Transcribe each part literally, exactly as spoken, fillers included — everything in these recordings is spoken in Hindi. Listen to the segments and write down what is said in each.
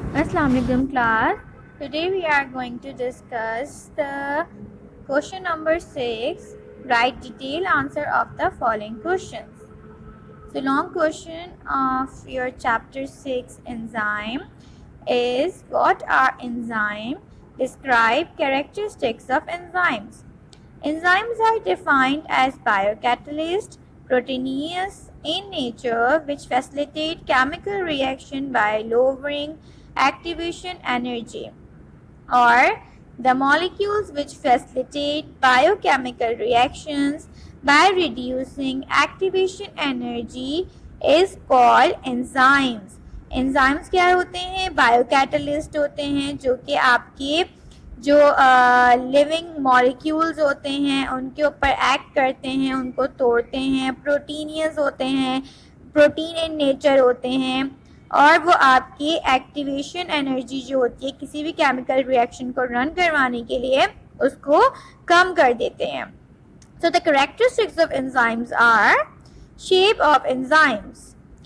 Assalamualaikum class. Today we are going to discuss the question number six. Write detailed answer of the following questions. So long question of your chapter six enzyme is what are enzyme? Describe characteristics of enzymes. Enzymes are defined as biocatalysts, proteinous in nature, which facilitate chemical reaction by lowering activation energy, or the molecules which facilitate biochemical reactions by reducing activation energy is called enzymes. enzymes क्या होते हैं? बायोकैटलिस्ट होते हैं जो कि आपके जो लिविंग uh, मॉलिक्यूल्स होते हैं उनके ऊपर एक्ट करते हैं, उनको तोड़ते हैं। प्रोटीनियस होते हैं, प्रोटीन इन नेचर होते हैं, और वो आपकी एक्टिवेशन एनर्जी जो होती है किसी भी केमिकल रिएक्शन को रन करवाने के लिए उसको कम कर देते हैं। So the characteristics of enzymes are shape of enzymes.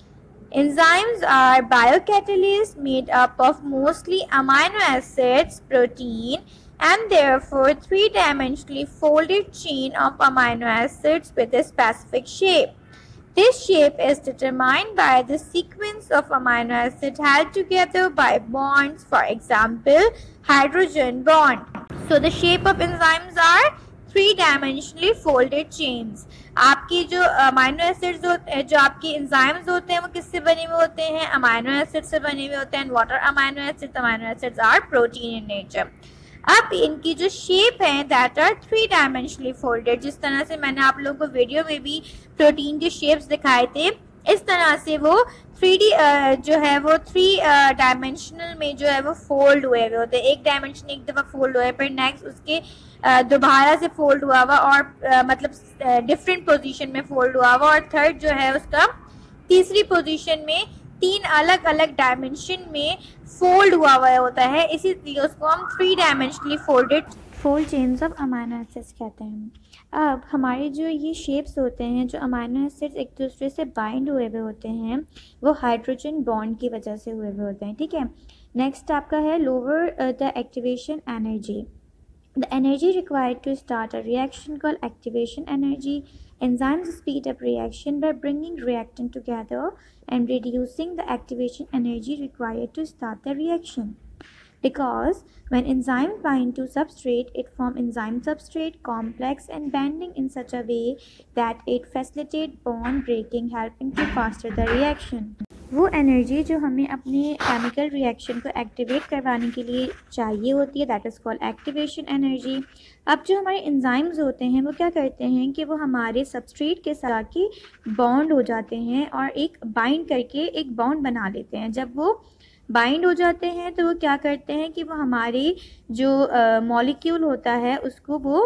Enzymes are biocatalysts made up of mostly amino acids, protein, and therefore three-dimensionally folded chain of amino acids with a specific shape. This shape is determined by the sequence of amino acids held together by bonds, for example, hydrogen bond. So the shape of enzymes are three-dimensionally folded chains. आपके जो अमाइनो एसिड्स होते हैं, जो आपके एंजाइम्स होते हैं, वो किससे बने हुए होते हैं? अमाइनो एसिड से बने हुए होते हैं। What are amino acids? Amino acids are protein in nature. अब इनकी जो शेप है that are three dimensionally folded. जिस तरह से मैंने आप लोगों को वीडियो में भी प्रोटीन के शेप्स दिखाए थे, इस तरह से वो थ्री डी जो है वो थ्री डायमेंशनल में जो है वो फोल्ड हुए हुए होते हैं. एक डायमेंशन एक दफ़ा फोल्ड हुआ है, फिर नेक्स्ट उसके दोबारा से फोल्ड हुआ हुआ और आ, मतलब डिफरेंट पोजीशन में फोल्ड हुआ हुआ, और थर्ड जो है उसका तीसरी पोजीशन में तीन अलग अलग डायमेंशन में फोल्ड हुआ हुआ होता है. इसीलिए उसको हम three dimensionally folded fold chains of amino acids कहते हैं. अब हमारे जो ये शेप्स होते हैं, जो अमाइनो एसिड्स एक दूसरे से बाइंड हुए हुए होते हैं, वो हाइड्रोजन बॉन्ड की वजह से हुए हुए होते हैं. ठीक है. नेक्स्ट आपका है lower the activation energy. The energy required to start a reaction called activation energy. Enzymes speed up reaction by bringing reactant together and reducing the activation energy required to start the reaction. Because when enzymes bind to substrate, it forms enzyme substrate complex and binding in such a way that it facilitates bond breaking, helping to faster the reaction. वो एनर्जी जो हमें अपने केमिकल रिएक्शन को एक्टिवेट करवाने के लिए चाहिए होती है, that is called activation energy. अब जो हमारे एंजाइम्स होते हैं वो क्या करते हैं कि वो हमारे सबस्ट्रेट के साथ के बॉन्ड हो जाते हैं और एक बाइंड करके एक बॉन्ड बना लेते हैं. जब वो बाइंड हो जाते हैं तो वो क्या करते हैं कि वो हमारे जो मॉलिक्यूल uh, होता है उसको वो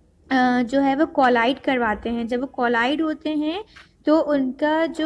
uh, जो है वो कोलाइड करवाते हैं. जब वो कोलाइड होते हैं तो उनका जो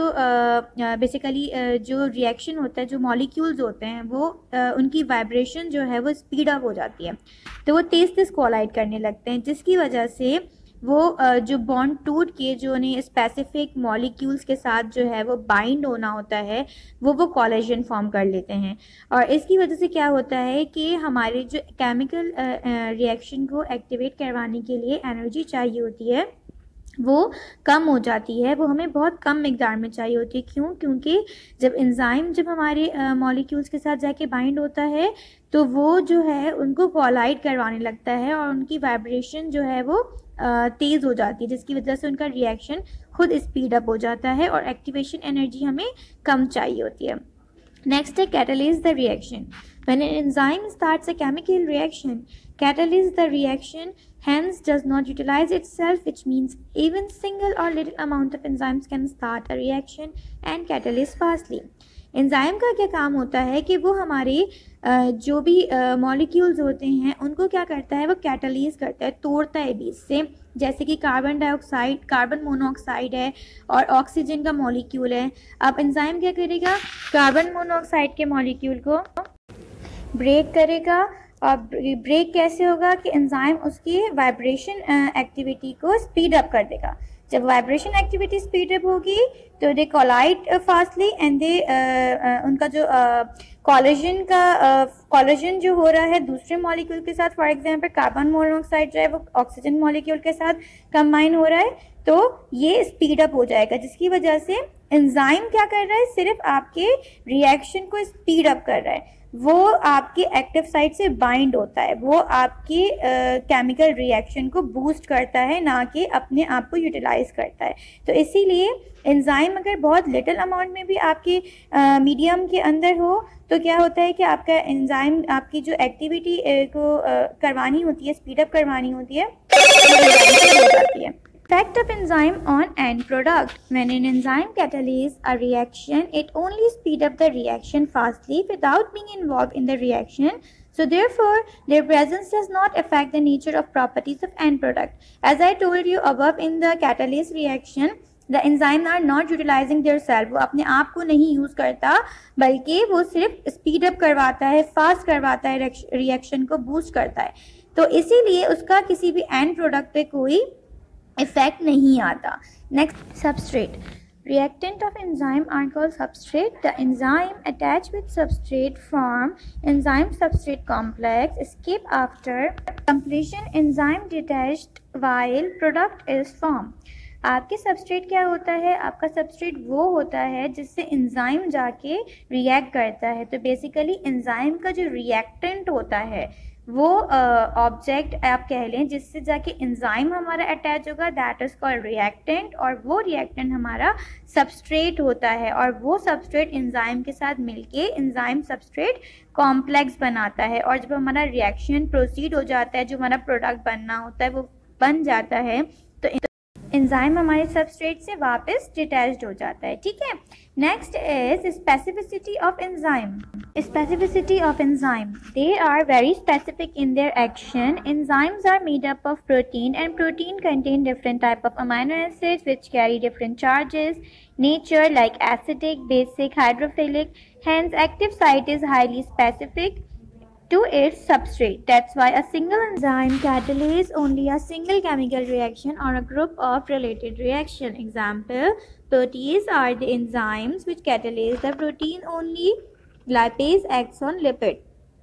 बेसिकली uh, uh, जो रिएक्शन होता है, जो मॉलिक्यूल्स होते हैं वो uh, उनकी वाइब्रेशन जो है वो स्पीड अप हो जाती है, तो वो तेज़ तेज़ कोलाइड करने लगते हैं, जिसकी वजह से वो uh, जो बॉन्ड टूट के जो उन्हें स्पेसिफिक मॉलिक्यूल्स के साथ जो है वो बाइंड होना होता है वो वो कोलिजन फॉर्म कर लेते हैं. और इसकी वजह से क्या होता है कि हमारे जो केमिकल रिएक्शन को एक्टिवेट करवाने के लिए एनर्जी चाहिए होती है वो कम हो जाती है, वो हमें बहुत कम मिकदार में चाहिए होती है. क्यों? क्योंकि जब एंजाइम जब हमारे मॉलिक्यूल्स के साथ जाके बाइंड होता है तो वो जो है उनको कोलाइड करवाने लगता है और उनकी वाइब्रेशन जो है वो तेज़ हो जाती है, जिसकी वजह से उनका रिएक्शन खुद स्पीड अप हो जाता है और एक्टिवेशन एनर्जी हमें कम चाहिए होती है. नेक्स्ट है catalyse the reaction. When an enzyme starts a chemical reaction, catalyze the reaction, hence does not utilize itself, which means even single or little amount of enzymes can start a reaction and catalyze fastly. Enzyme का क्या काम होता है कि वो हमारे जो भी मॉलिक्यूल्स होते हैं उनको क्या करता है, वो कैटलाइज करता है, तोड़ता है बीच से. जैसे कि कार्बन डाइऑक्साइड, कार्बन मोनोऑक्साइड है और ऑक्सीजन का मॉलिक्यूल है. अब एंजाइम क्या करेगा, कार्बन मोनोऑक्साइड के मॉलिक्यूल को ब्रेक करेगा. और ब्रेक कैसे होगा कि एंजाइम उसकी वाइब्रेशन एक्टिविटी को स्पीड अप कर देगा. जब वाइब्रेशन एक्टिविटी स्पीड अप होगी तो they collide fastly and they उनका जो कोलिजन का कोलिजन जो हो रहा है दूसरे मॉलिक्यूल के साथ, फॉर एग्जांपल कार्बन मोनोऑक्साइड जो है वो ऑक्सीजन मॉलिक्यूल के साथ कंबाइन हो रहा है, तो ये स्पीड अप हो जाएगा, जिसकी वजह से एंजाइम क्या कर रहा है, सिर्फ आपके रिएक्शन को स्पीड अप कर रहा है, वो आपके एक्टिव साइट से बाइंड होता है, वो आपके केमिकल रिएक्शन को बूस्ट करता है, ना कि अपने आप को यूटिलाइज करता है। तो इसीलिए एंजाइम अगर बहुत लिटिल अमाउंट में भी आपके मीडियम के अंदर हो तो क्या होता है कि आपका एंजाइम आपकी जो एक्टिविटी को uh, करवानी होती है, स्पीड अप करवानी होती है, हो जाती है। Effect of enzyme on end product. When an enzyme catalyzes a reaction, it only speeds up the reaction fastly without being involved in the reaction. So therefore, their presence does not affect the nature of properties of end product. As I told you above, in the catalysis reaction, the enzyme are not utilizing their self. वो अपने आप को नहीं यूज करता, बल्कि वो सिर्फ स्पीड अप करवाता है, फास्ट करवाता है, रिएक्शन को बूस्ट करता है। तो इसीलिए उसका किसी भी एंड प्रोडक्ट पे कोई इफेक्ट नहीं आता। Next, substrate. Reactant of enzyme are called substrate. The enzyme attached with substrate form enzyme substrate complex. Escape after completion. Enzyme detached while product is formed. आपके सबस्ट्रेट क्या होता है, आपका सबस्ट्रेट वो होता है जिससे एंजाइम जाके रिएक्ट करता है। तो बेसिकली एंजाइम का जो रिएक्टेंट होता है वो ऑब्जेक्ट uh, आप कह लें जिससे जाके एंजाइम हमारा अटैच होगा, दैट इज कॉल्ड रिएक्टेंट, और वो रिएक्टेंट हमारा सबस्ट्रेट होता है, और वो सबस्ट्रेट एंजाइम के साथ मिलके एंजाइम सबस्ट्रेट कॉम्प्लेक्स बनाता है, और जब हमारा रिएक्शन प्रोसीड हो जाता है, जो हमारा प्रोडक्ट बनना होता है वो बन जाता है, तो एंजाइम हमारे सबस्ट्रेट से वापस डिटैच्ड हो जाता है। ठीक है। Next is specificity of enzyme. Specificity of enzyme. They are very specific in their action. Enzymes are made up of protein, and protein contain different type of amino acids which carry different charges, nature like acidic, basic, hydrophilic. Hence, active site is highly specific to its substrate. That's why a single enzyme catalyzes only a single chemical reaction or a group of related reaction. Example, proteases are the enzymes which catalyze the protein only. Lipase acts on lipid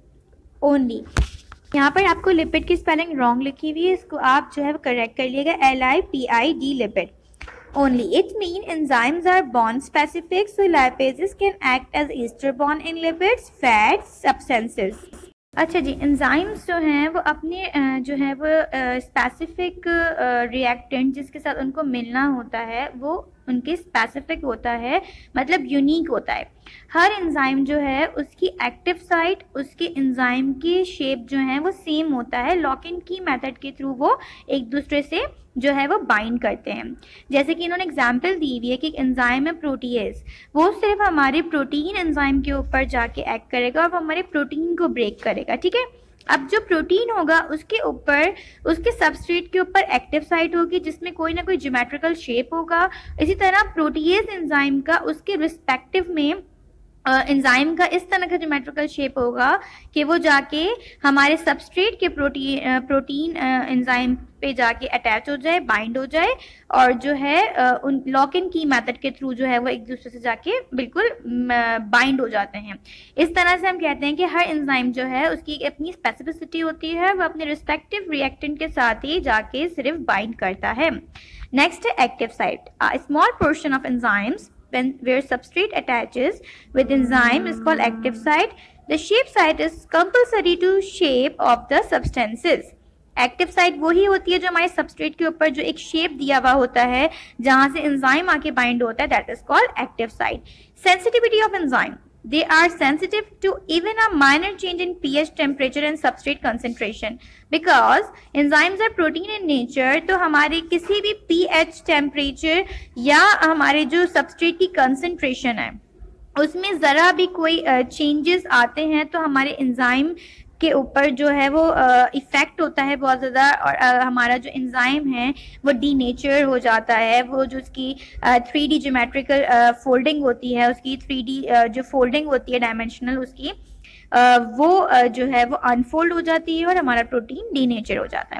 only. यहाँ पर आपको लिपिड की स्पेलिंग रॉन्ग लिखी हुई है, इसको आप जो है करेक्ट कर लिएगा, L I P I D lipid only. It means enzymes are bond specific, so lipases can act as ester bond in lipids, fats, substances. अच्छा जी, एंजाइम्स जो हैं वो अपने जो है वो स्पेसिफिक रिएक्टेंट जिसके साथ उनको मिलना होता है वो उनके स्पेसिफिक होता है, मतलब यूनिक होता है। हर एंजाइम जो है उसकी एक्टिव साइट, उसके एंजाइम की शेप जो है वो सेम होता है। लॉक इन की मेथड के थ्रू वो एक दूसरे से जो है वो बाइंड करते हैं। जैसे कि इन्होंने एग्जांपल दी हुई है कि एंजाइम है प्रोटीएज, वो सिर्फ हमारे प्रोटीन एंजाइम के ऊपर जाके एक्ट करेगा और वो हमारे प्रोटीन को ब्रेक करेगा। ठीक है। अब जो प्रोटीन होगा उसके ऊपर, उसके सबस्ट्रेट के ऊपर एक्टिव साइट होगी जिसमें कोई ना कोई ज्योमेट्रिकल शेप होगा। इसी तरह प्रोटीएज एंजाइम का उसके रिस्पेक्टिव में एंजाइम uh, का इस तरह का ज्योमेट्रिकल शेप होगा कि वो जाके हमारे सबस्ट्रेट के प्रोटीन प्रोटीन एंजाइम पे जाके अटैच हो जाए, बाइंड हो जाए, और जो है uh, उन लॉक इन की मेथड के थ्रू जो है वो एक दूसरे से जाके बिल्कुल बाइंड हो जाते हैं। इस तरह से हम कहते हैं कि हर एंजाइम जो है उसकी अपनी स्पेसिफिसिटी होती है, वो अपने रिस्पेक्टिव रिएक्टेंट के साथ ही जाके सिर्फ बाइंड करता है। नेक्स्ट है active site. A small portion of enzymes when where substrate attaches with enzyme is called active site. The shape site is compulsory to shape of the substances. Active site वही होती है जो हमारे सबस्ट्रेट के ऊपर जो एक शेप दिया हुआ होता है जहां से एंजाइम आके बाइंड होता है, that is called active site. Sensitivity of enzyme, they are sensitive to even a minor change in pH, temperature and substrate concentration because enzymes are protein in nature। तो हमारे किसी भी pH, temperature या हमारे जो substrate की concentration है उसमें ज़रा भी कोई चेंजेस uh, आते हैं तो हमारे एंजाइम के ऊपर जो है वो इफेक्ट uh, होता है बहुत ज़्यादा, और uh, हमारा जो एंजाइम है वो डीनेचर हो जाता है। वो जो उसकी थ्री डी ज्योमेट्रिकल फोल्डिंग होती है, उसकी थ्री डी uh, जो फोल्डिंग होती है डायमेंशनल उसकी uh, वो uh, जो है वो अनफोल्ड हो जाती है और हमारा प्रोटीन डीनेचर हो जाता है।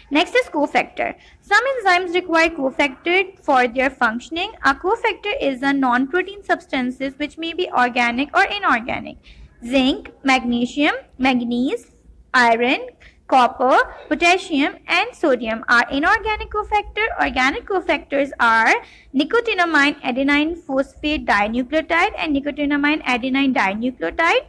Next is cofactor. Some enzymes require cofactor for their functioning. A cofactor is a non-protein substances which may be organic or inorganic. Zinc, magnesium, manganese, iron, copper, potassium and sodium are inorganic cofactors. Organic cofactors are nicotinamide adenine phosphate dinucleotide and nicotinamide adenine dinucleotide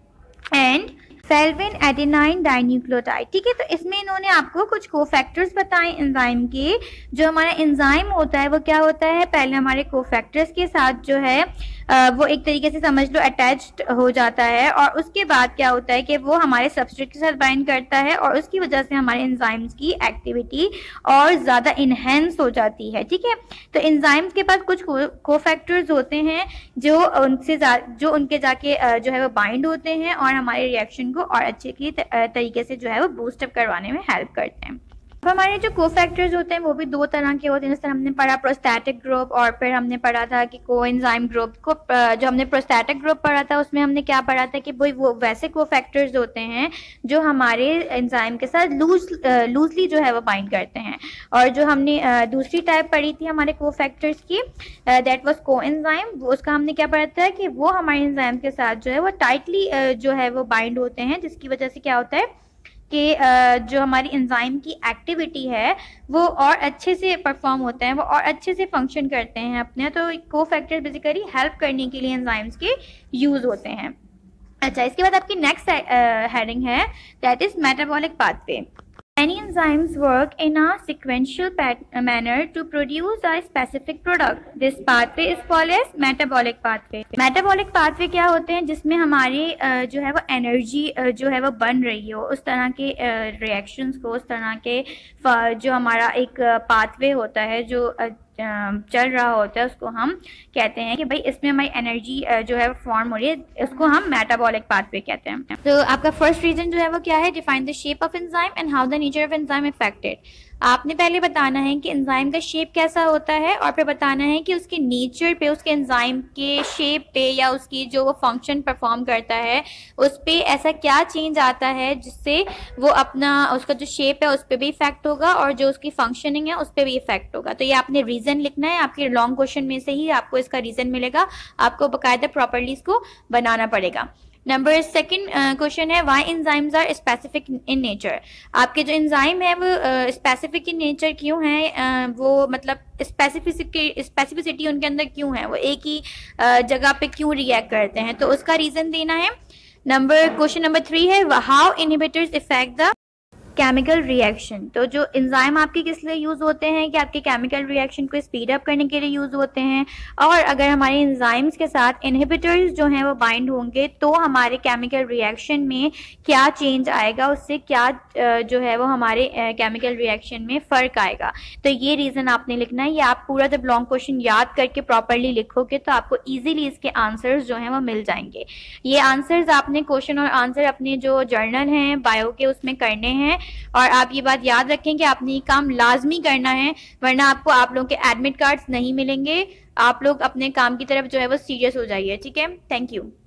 and flavin adenine dinucleotide. ठीक है, तो इसमें इन्होंने आपको कुछ कोफैक्टर्स बताए एंजाइम के। जो हमारा एंजाइम होता है वो क्या होता है, पहले हमारे कोफैक्टर्स के साथ जो है वो एक तरीके से समझ लो अटैच्ड हो जाता है और उसके बाद क्या होता है कि वो हमारे सबस्ट्रेट के साथ बाइंड करता है और उसकी वजह से हमारे एंजाइम्स की एक्टिविटी और ज़्यादा इन्हेंस हो जाती है। ठीक है, तो एंजाइम्स के पास कुछ कोफैक्टर्स होते हैं जो उनसे जो उनके जाके जो है वो बाइंड होते हैं और हमारे रिएक्शन को और अच्छे की तरीके से जो है वो बूस्ट अप करवाने में हेल्प करते हैं। अब हमारे जो कोफैक्टर्स होते हैं वो भी दो तरह के होते हैं। जैसे हमने पढ़ा प्रोस्टैटिक ग्रुप और फिर हमने पढ़ा था कि कोएंजाइम ग्रुप को। जो हमने प्रोस्टैटिक ग्रुप पढ़ा था उसमें हमने क्या पढ़ा था कि भाई वो वैसे कोफैक्टर्स होते हैं जो हमारे एंजाइम के साथ लूज लूजली जो है वो बाइंड करते हैं। और जो हमने दूसरी टाइप पढ़ी थी हमारे कोफैक्टर्स की, दैट वाज कोएंजाइम, उसका हमने क्या पढ़ा था कि वो हमारे एंजाइम के साथ जो है वो टाइटली जो है वो बाइंड होते हैं, जिसकी वजह से क्या होता है कि जो हमारी एंजाइम की एक्टिविटी है वो और अच्छे से परफॉर्म होते हैं, वो और अच्छे से फंक्शन करते हैं अपने। तो कोफैक्टर बेसिकली हेल्प करने के लिए एंजाइम्स के यूज होते हैं। अच्छा, इसके बाद आपकी नेक्स्ट हेडिंग है that is metabolic pathway. Many enzymes work in a sequential manner to produce a specific product. This pathway is called as metabolic pathway. Metabolic pathway क्या होते हैं, जिसमें हमारी जो है वो एनर्जी जो है वो बन रही हो, उस तरह के रिएक्शंस को, उस तरह के जो हमारा एक पाथवे होता है जो चल रहा होता है, उसको हम कहते हैं कि भाई इसमें हमारी एनर्जी जो है फॉर्म हो रही है, उसको हम मेटाबॉलिक पाथवे कहते हैं। तो आपका फर्स्ट रीजन जो है वो क्या है, define the shape of enzyme and how the nature of enzyme affected. आपने पहले बताना है कि एंजाइम का शेप कैसा होता है और फिर बताना है कि उसके नेचर पे, उसके एंजाइम के शेप पे या उसकी जो वो फंक्शन परफॉर्म करता है उस पे ऐसा क्या चेंज आता है जिससे वो अपना उसका जो शेप है उस पर भी इफेक्ट होगा और जो उसकी फंक्शनिंग है उस पर भी इफेक्ट होगा। तो ये आपने रीजन लिखना है, आपके लॉन्ग क्वेश्चन में से ही आपको इसका रीजन मिलेगा, आपको बाकायदा प्रॉपर्ली इसको बनाना पड़ेगा। नंबर सेकंड क्वेश्चन है why enzymes are specific in nature. आपके जो एंजाइम है वो स्पेसिफिक इन नेचर क्यों है, uh, वो मतलब स्पेसिफिसिटी स्पेसिफिसिटी उनके अंदर क्यों है, वो एक ही uh, जगह पे क्यों रिएक्ट करते हैं, तो उसका रीजन देना है। नंबर क्वेश्चन नंबर थ्री है how inhibitors effect the chemical reaction. तो जो एंजाइम आपके किस लिए यूज होते हैं कि आपके केमिकल रिएक्शन को स्पीड अप करने के लिए यूज होते हैं, और अगर हमारे एंजाइम्स के साथ इनहिबिटर्स जो हैं वो बाइंड होंगे तो हमारे केमिकल रिएक्शन में क्या चेंज आएगा, उससे क्या जो है वो हमारे केमिकल रिएक्शन में फर्क आएगा। तो ये रीजन आपने लिखना है। ये आप पूरा जब लॉन्ग क्वेश्चन याद करके प्रॉपरली लिखोगे तो आपको ईजिली इसके आंसर्स जो हैं वो मिल जाएंगे। ये आंसर्स आपने क्वेश्चन और आंसर अपने जो जर्नल हैं बायो के उसमें करने हैं, और आप ये बात याद रखें कि आपने ये काम लाजमी करना है, वरना आपको आप लोगों के एडमिट कार्ड्स नहीं मिलेंगे। आप लोग अपने काम की तरफ जो है वो सीरियस हो जाइए। ठीक है, थैंक यू।